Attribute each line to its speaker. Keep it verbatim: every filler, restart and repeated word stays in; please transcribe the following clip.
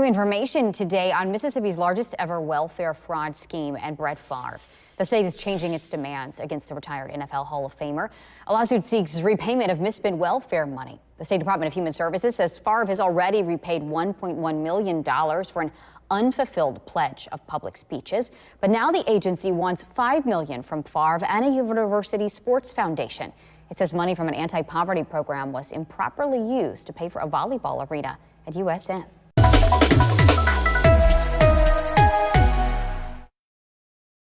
Speaker 1: information today on Mississippi's largest ever welfare fraud scheme and Brett Favre. The state is changing its demands against the retired N F L Hall of Famer. A lawsuit seeks repayment of misspent welfare money. The State Department of Human Services says Favre has already repaid one point one million dollars for an unfulfilled pledge of public speeches. But now the agency wants five million dollars from Favre and a university sports foundation. It says money from an anti-poverty program was improperly used to pay for a volleyball arena at U S M.